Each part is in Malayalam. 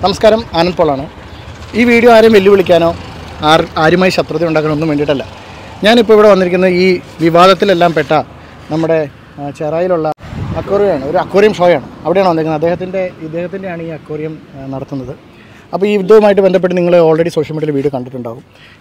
നമസ്കാരം, ആനന്ദ് പോളാണ്. ഈ വീഡിയോ ആരെയും വെല്ലുവിളിക്കാനോ ആരുമായി ശത്രുത ഉണ്ടാക്കാനൊന്നും വേണ്ടിയിട്ടല്ല. ഞാനിപ്പോൾ ഇവിടെ വന്നിരിക്കുന്നത് ഈ വിവാദത്തിലെല്ലാം പെട്ട നമ്മുടെ ചെറായിലുള്ള അക്വേറിയമാണ്. ഒരു അക്വേറിയം ഷോയാണ്. അവിടെയാണ് വന്നിരിക്കുന്നത്. ഇദ്ദേഹത്തിൻ്റെയാണ് ഈ അക്വേറിയം നടത്തുന്നത്. അപ്പോൾ ഈ ഇതുമായിട്ട് ബന്ധപ്പെട്ട് നിങ്ങൾ ഓൾറെഡി സോഷ്യൽ മീഡിയയിൽ വീഡിയോ കണ്ടിട്ടുണ്ടാകും.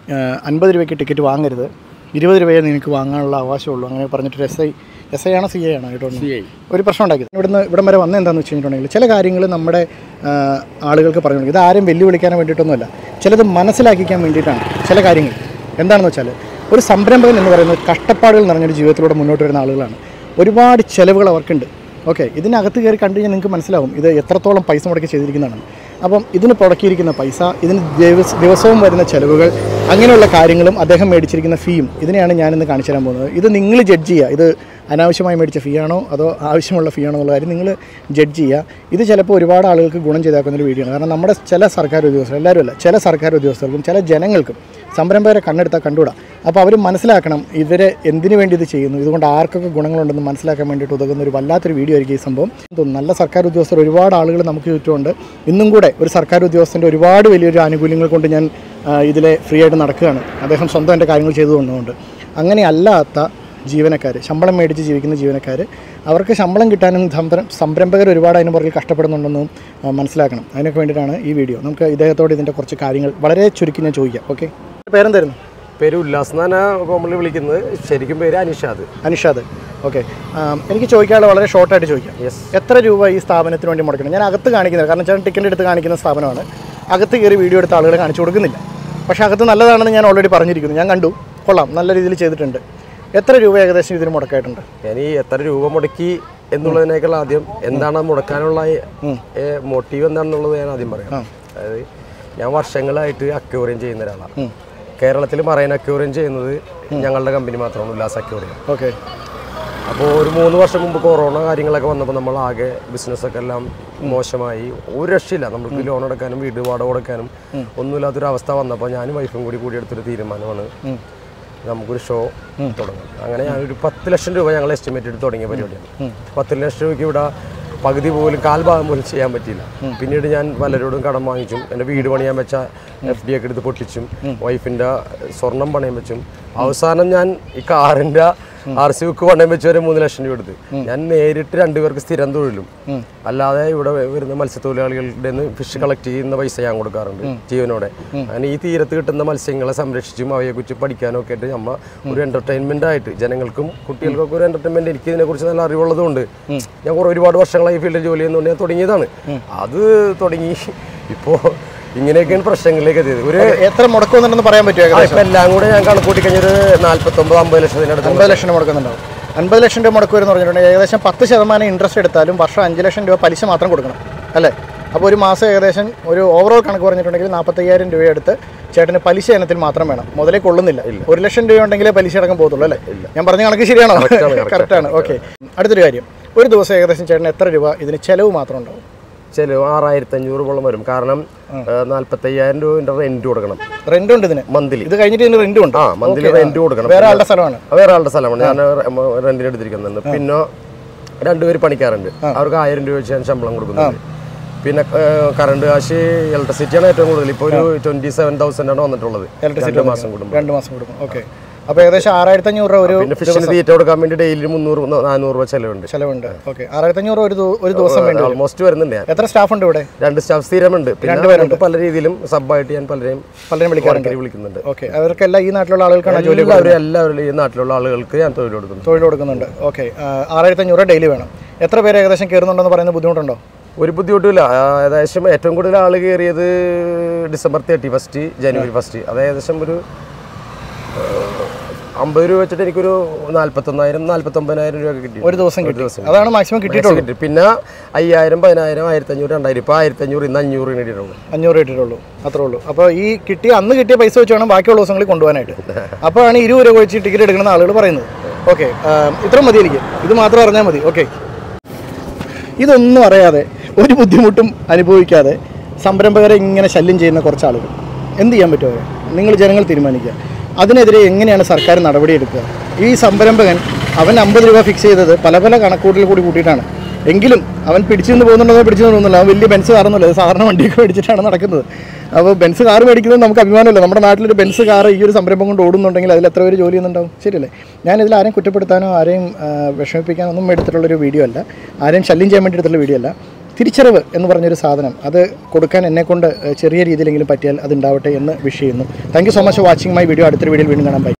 50 രൂപയ്ക്ക് ടിക്കറ്റ് വാങ്ങരുത്, 20 രൂപയെ നിങ്ങൾക്ക് വാങ്ങാനുള്ള അവകാശമുള്ളൂ, അങ്ങനെ പറഞ്ഞിട്ട് എസ് ഐ ആണോ CI ആണോ കേട്ടോ ഒരു പ്രശ്നം ഉണ്ടാക്കിയത്. ഇവിടം വരെ വന്നത് എന്താണെന്ന് വെച്ച് കഴിഞ്ഞിട്ടുണ്ടെങ്കിൽ ചില കാര്യങ്ങൾ നമ്മുടെ ആളുകൾക്ക് പറഞ്ഞു. ഇത് ആരും വെല്ലുവിളിക്കാൻ വേണ്ടിയിട്ടൊന്നുമല്ല, ചിലത് മനസ്സിലാക്കിക്കാൻ വേണ്ടിയിട്ടാണ്. ചില കാര്യങ്ങൾ എന്താണെന്ന് വെച്ചാൽ, ഒരു സംരംഭകൻ എന്ന് പറയുന്നത് കഷ്ടപ്പാടുകൾ നിറഞ്ഞൊരു ജീവിതത്തിലൂടെ മുന്നോട്ട് വരുന്ന ആളുകളാണ്. ഒരുപാട് ചിലവുകൾ അവർക്കുണ്ട്. ഓക്കെ, ഇതിനകത്ത് കയറി കണ്ടു കഴിഞ്ഞാൽ നിങ്ങൾക്ക് മനസ്സിലാവും ഇത് എത്രത്തോളം പൈസ മുടക്കി ചെയ്തിരിക്കുന്നതാണ്. അപ്പം ഇതിന് പുറക്കിയിരിക്കുന്ന പൈസ, ഇതിന് ദിവസവും വരുന്ന ചിലവുകൾ, അങ്ങനെയുള്ള കാര്യങ്ങളും അദ്ദേഹം മേടിച്ചിരിക്കുന്ന ഫീയും, ഇതിനെയാണ് ഞാനിന്ന് കാണിച്ചു തരാൻ പോകുന്നത്. ഇത് നിങ്ങൾ ജഡ്ജ് ചെയ്യുക. ഇത് അനാവശ്യമായി മേടിച്ച ഫീ ആണോ അതോ ആവശ്യമുള്ള ഫീ ആണോ എന്നുള്ള കാര്യം നിങ്ങൾ ജഡ്ജ് ചെയ്യുക. ഇത് ചിലപ്പോൾ ഒരുപാട് ആളുകൾക്ക് ഗുണം ചെയ്താക്കുന്നൊരു വീഡിയോ ആണ്. കാരണം നമ്മുടെ ചില സർക്കാർ ഉദ്യോഗസ്ഥർ, എല്ലാവരും അല്ല, ചില സർക്കാർ ഉദ്യോഗസ്ഥർക്കും ചില ജനങ്ങൾക്കും സംരംഭകരെ കണ്ണെടുത്താൽ കണ്ടുകൂടാ. അപ്പോൾ അവർ മനസ്സിലാക്കണം ഇവരെ എന്തിനു വേണ്ടി ഇത് ചെയ്യുന്നു, ഇതുകൊണ്ട് ആർക്കൊക്കെ ഗുണങ്ങളുണ്ടെന്ന് മനസ്സിലാക്കാൻ വേണ്ടിയിട്ട് ഉതകുന്ന ഒരു വല്ലാത്തൊരു വീഡിയോ ആയിരിക്കും ഈ സംഭവം. നല്ല സർക്കാർ ഉദ്യോഗസ്ഥർ ഒരുപാട് ആളുകൾ നമുക്ക് ചുറ്റുമുണ്ട്. ഇന്നും കൂടെ ഒരു സർക്കാർ ഉദ്യോഗസ്ഥൻ്റെ ഒരുപാട് വലിയൊരു ആനുകൂല്യങ്ങൾ കൊണ്ട് ഞാൻ ഇതിലെ ഫ്രീ ആയിട്ട് നടക്കുകയാണ്. അദ്ദേഹം സ്വന്തം എൻ്റെ കാര്യങ്ങൾ ചെയ്തു കൊണ്ടുകൊണ്ട്. അങ്ങനെ അല്ലാത്ത ജീവനക്കാർ, ശമ്പളം മേടിച്ച് ജീവിക്കുന്ന ജീവനക്കാർ, അവർക്ക് ശമ്പളം കിട്ടാനും സംരംഭകർ ഒരുപാട് അതിന് പുറകിൽ കഷ്ടപ്പെടുന്നുണ്ടെന്നും മനസ്സിലാക്കണം. അതിനൊക്കെ വേണ്ടിയിട്ടാണ് ഈ വീഡിയോ. നമുക്ക് ഇദ്ദേഹത്തോട് ഇതിൻ്റെ കുറച്ച് കാര്യങ്ങൾ വളരെ ചുരുക്കി ഞാൻ ചോദിക്കാം. ഓക്കെ, പേരെന്തായിരുന്നു? പേര് ഉല്ലാസ് എന്നാണ് കോമൺലി വിളിക്കുന്നത്. ശരിക്കും പേര് അനിഷാദ്. ഓക്കെ, എനിക്ക് ചോദിക്കാനുള്ള വളരെ ഷോർട്ടായിട്ട് ചോദിക്കാം. എത്ര രൂപ ഈ സ്ഥാപനത്തിന് വേണ്ടി മുടക്കണം? ഞാൻ അകത്ത് കാണിക്കുന്നത്, കാരണം ചേട്ടൻ ടിക്കറ്റ് എടുത്ത് കാണിക്കുന്ന സ്ഥാപനമാണ്. അകത്ത് കയറി വീഡിയോ എടുത്ത ആളുകളെ കാണിച്ചു കൊടുക്കുന്നില്ല. പക്ഷേ അകത്ത് നല്ലതാണെന്ന് ഞാൻ ഓൾറെഡി പറഞ്ഞിരിക്കുന്നു. ഞാൻ കണ്ടു, കൊള്ളാം, നല്ല രീതിയിൽ ചെയ്തിട്ടുണ്ട്. എത്ര രൂപ ഏകദേശം ഇതിന് മുടക്കായിട്ടുണ്ട്? ഞാൻ ഈ എത്ര രൂപ മുടക്കി എന്നുള്ളതിനേക്കാൾ ആദ്യം എന്താണ് മുടക്കാനുള്ള മോട്ടീവ് എന്താണെന്നുള്ളത് ഞാൻ ആദ്യം പറയാം. അതായത് ഞാൻ വർഷങ്ങളായിട്ട് അക്വേറിയം ചെയ്യുന്ന ഒരാളാണ്. കേരളത്തിൽ മറൈൻ അക്വേറിയം ചെയ്യുന്നത് ഞങ്ങളുടെ കമ്പനി മാത്രമാണ്, ഉല്ലാസ് അക്വേറിയം. ഓക്കെ. അപ്പോൾ ഒരു 3 വർഷം മുമ്പ് കൊറോണ കാര്യങ്ങളൊക്കെ വന്നപ്പോൾ നമ്മൾ ആകെ ബിസിനസ്സൊക്കെ എല്ലാം മോശമായി. ഒരു രക്ഷയില്ല, നമുക്ക് ലോൺ എടുക്കാനും വീട് വാടക കൊടുക്കാനും ഒന്നുമില്ലാത്തൊരവസ്ഥ വന്നപ്പോൾ ഞാനും വൈഫും കൂടി എടുത്തൊരു തീരുമാനമാണ് നമുക്കൊരു ഷോ തുടങ്ങും. അങ്ങനെ ഞാനൊരു 10 ലക്ഷം രൂപ ഞങ്ങൾ എസ്റ്റിമേറ്റ് എടുത്ത് തുടങ്ങിയ പരിപാടിയാണ്. 10 ലക്ഷം രൂപയ്ക്ക് ഇവിടെ പകുതി പോലും കാൽഭാഗം പോലും ചെയ്യാൻ പറ്റിയില്ല. പിന്നീട് ഞാൻ പലരോടും കടം വാങ്ങിച്ചും എൻ്റെ വീട് പണിയാൻ വെച്ച FD ഒക്കെ എടുത്ത് പൊട്ടിച്ചും വൈഫിൻ്റെ സ്വർണം പണയം വെച്ചും അവസാനം ഞാൻ ഈ കാറിൻ്റെ RC ബുക്ക് പണയം വെച്ച് വരെ 3 ലക്ഷം രൂപ എടുത്ത് ഞാൻ നേരിട്ട് 2 പേർക്ക് സ്ഥിരം തൊഴിലും അല്ലാതെ ഇവിടെ വരുന്ന മത്സ്യത്തൊഴിലാളികളുടെ ഫിഷ് കളക്ട് ചെയ്യുന്ന പൈസ ഞാൻ കൊടുക്കാറുണ്ട് ജീവനോടെ. അങ്ങനെ ഈ തീരത്ത് കിട്ടുന്ന മത്സ്യങ്ങളെ സംരക്ഷിച്ചും അവയെക്കുറിച്ച് പഠിക്കാനും ഒക്കെ ആയിട്ട് നമ്മൾ ഒരു എൻ്റർടൈൻമെൻ്റ് ആയിട്ട് ജനങ്ങൾക്കും കുട്ടികൾക്കൊക്കെ ഒരു എൻ്റർടൈൻമെൻറ്റ്, എനിക്ക് ഇതിനെക്കുറിച്ച് നല്ല അറിവുള്ളതുകൊണ്ട് ഞാൻ ഒരുപാട് വർഷങ്ങളായി ഫീൽഡിൽ ജോലി ചെയ്യുന്നതുകൊണ്ട് ഞാൻ തുടങ്ങിയതാണ്. അത് തുടങ്ങി ഇപ്പോൾ ഇങ്ങനെയൊക്കെയാണ് പ്രശ്നങ്ങളിലേക്ക് എത്തിയത്. ഒരു എത്ര മുടക്കുന്നുണ്ടെന്ന് പറയാൻ പറ്റുമോ? ഇപ്പം എല്ലാം കൂടെ ഞാൻ കണക്കൂട്ടി കഴിഞ്ഞൊരു 49-50 ലക്ഷത്തിനടുത്ത് 50 ലക്ഷം മുടക്കുന്നുണ്ടാവും. 50 ലക്ഷം രൂപ മുടക്ക് വരുമെന്ന് പറഞ്ഞിട്ടുണ്ടെങ്കിൽ ഏകദേശം 10% ഇൻട്രസ്റ്റ് എടുത്താലും വർഷം 5 ലക്ഷം രൂപ പലിശ മാത്രം കൊടുക്കണം അല്ലേ? അപ്പോൾ ഒരു മാസം ഏകദേശം ഒരു ഓവറോൾ കണക്ക് പറഞ്ഞിട്ടുണ്ടെങ്കിൽ 45,000 രൂപ എടുത്ത് ചേട്ടന് പലിശ ഇനത്തിൽ മാത്രം വേണം, മുതലേ കൊള്ളുന്നില്ല. 1 ലക്ഷം രൂപ ഉണ്ടെങ്കിലേ പലിശ അടക്കം പോകത്തുള്ളൂ അല്ലേ? ഞാൻ പറഞ്ഞ കണക്ക് ശരിയാണോ? കറക്റ്റാണ്. ഓക്കെ, അടുത്തൊരു കാര്യം, ഒരു ദിവസം ഏകദേശം ചേട്ടന് എത്ര രൂപ ഇതിന് ചിലവ് മാത്രം ഉണ്ടാവും? ചിലവ് 6,500 വരും. കാരണം 45,000 രൂപ റെന്റ് കൊടുക്കണം. റെന്റ് ഉണ്ട് ഇതിന് മന്ത്ലി? ഇത് കഴിഞ്ഞിട്ട് ഇതിന് റെന്റ് ഉണ്ട്? മന്ത്ലി റെന്റ് കൊടുക്കണം. വേറെ ആളുടെ സ്ഥലമാണ്? വേറെ ആളുടെ സ്ഥലമാണ്, ഞാൻ റെന്റിന് എടുത്തിരിക്കുന്നുണ്ട്. പിന്നെ 2 പേര് പണിക്കാറുണ്ട്, അവർക്ക് 1000 രൂപ വെച്ച് ഞാൻ ശമ്പളം കൊടുക്കുന്നുണ്ട്. പിന്നെ കറണ്ട് കാശ്, ഇലക്ട്രിസിറ്റിയാണ് ഏറ്റവും കൂടുതൽ. ഇപ്പോൾ ഒരു 27,000 ആണ് വന്നിട്ടുള്ളത് 2 മാസം കൂടുമ്പോൾ. ഓക്കെ, അപ്പോൾ ഏകദേശം 6,500 രൂപ ഒരു ഫിഷിന് തീറ്റ കൊടുക്കാൻ വേണ്ടി ഡെയിലി 300-400 രൂപ ചിലവുണ്ട്. ഓക്കെ, 6,500 ഒരു ദിവസം വേണ്ടി ഓൾമോസ്റ്റ് വരുന്നുണ്ട്. എത്ര സ്റ്റാഫ് ഉണ്ട് ഇവിടെ? 2 സ്റ്റാഫ് സ്ഥിരമുണ്ട്. പിന്നെ പല രീതിയിലും സബ്ബായിട്ട് ഞാൻ പലരെയും വിളിക്കുന്നുണ്ട്. ഓക്കെ, അവർക്കെല്ലാം ഈ നാട്ടിലുള്ള ആളുകൾക്കാണ് ജോലി? എല്ലാവരും ഈ നാട്ടിലുള്ള ആളുകൾക്ക് ഞാൻ തൊഴിൽ കൊടുക്കുന്നുണ്ട്. ഓക്കെ, 6,500 ഡെയിലി വേണം. എത്ര പേര് ഏകദേശം കയറുന്നുണ്ടെന്ന് പറയുന്ന ബുദ്ധിമുട്ടുണ്ടോ? ഒരു ബുദ്ധിമുട്ടില്ല. ഏകദേശം ഏറ്റവും കൂടുതൽ ആൾ കയറിയത് ഡിസംബർ 31, ജനുവരി 1. അത് ഏകദേശം ഒരു 50 രൂപ വെച്ചിട്ട് എനിക്കൊരു 41,000-49,000 രൂപ കിട്ടി ഒരു ദിവസം. അതാണ് മാക്സിമം കിട്ടിയിട്ടുള്ളത്. പിന്നെ 5,000, 10,000, 1,500, 2,000. ഇപ്പോൾ 1,500, ഇന്ന് 500 കിട്ടിയിട്ടുള്ളൂ. 500 കിട്ടിയിട്ടുള്ളൂ, അത്രേ ഉള്ളൂ. അപ്പോൾ ഈ അന്ന് കിട്ടിയ പൈസ വെച്ച് വേണം ബാക്കിയുള്ള ദിവസങ്ങളിൽ കൊണ്ടുപോകാനായിട്ട്. അപ്പോഴാണ് 20 രൂപ വെച്ച് ടിക്കറ്റ് എടുക്കുന്ന ആളുകൾ പറയുന്നത്. ഓക്കെ, ഇത്ര മതി, എനിക്ക് ഇത് മാത്രം അറിഞ്ഞാൽ മതി. ഓക്കെ, ഇതൊന്നും അറിയാതെ ഒരു ബുദ്ധിമുട്ടും അനുഭവിക്കാതെ സംരംഭകരെ ഇങ്ങനെ ശല്യം ചെയ്യുന്ന കുറച്ച് ആളുകൾ എന്ത് ചെയ്യാൻ പറ്റുമോ? നിങ്ങൾ ജനങ്ങൾ തീരുമാനിക്കുക. അതിനെതിരെ എങ്ങനെയാണ് സർക്കാർ നടപടിയെടുക്കുക? ഈ സംരംഭകൻ അവൻ 50 രൂപ ഫിക്സ് ചെയ്തത് പല കണക്കൂട്ടൽ കൂടി കൂട്ടിയിട്ടാണ്. എങ്കിലും അവൻ പിടിച്ചു നിന്ന് പോകുന്നുണ്ടോ പിടിച്ചു പോകുന്നില്ല. അവൻ വലിയ ബെൻസ് കാറൊന്നുമില്ല, അത് സാധാരണ വണ്ടിയൊക്കെ മേടിച്ചിട്ടാണ് നടക്കുന്നത്. അപ്പോൾ ബെൻസ് കാർ മേടിക്കുന്നത് നമുക്ക് അഭിമാനമല്ല. നമ്മുടെ നാട്ടിലൊരു ബെൻസ് കാർ ഈ ഒരു സംരംഭം കൊണ്ട് ഓടുന്നുണ്ടെങ്കിൽ അതിൽ എത്ര പേര് ജോലി ചെയ്യുന്നുണ്ടാവും? ശരിയല്ലേ? ഞാനിതിൽ ആരെയും കുറ്റപ്പെടുത്താനോ ആരെയും വിഷമിപ്പിക്കാനോ ഒന്നും എടുത്തിട്ടുള്ളൊരു വീഡിയോ അല്ല, ആരെയും ശല്യം ചെയ്യാൻ വേണ്ടി എടുത്തുള്ള വീഡിയോ അല്ല. തിരിച്ചറിവ് എന്ന് പറഞ്ഞൊരു സാധനം അത് കൊടുക്കാൻ എന്നെക്കൊണ്ട് ചെറിയ രീതിയിലെങ്കിലും പറ്റിയാൽ അത് ഉണ്ടാവട്ടെ എന്ന് വിഷ് ചെയ്യുന്നു. Thank you so much for watching my video. അടുത്തൊരു വീഡിയോയിൽ വീണ്ടും കാണാൻ. ബൈ.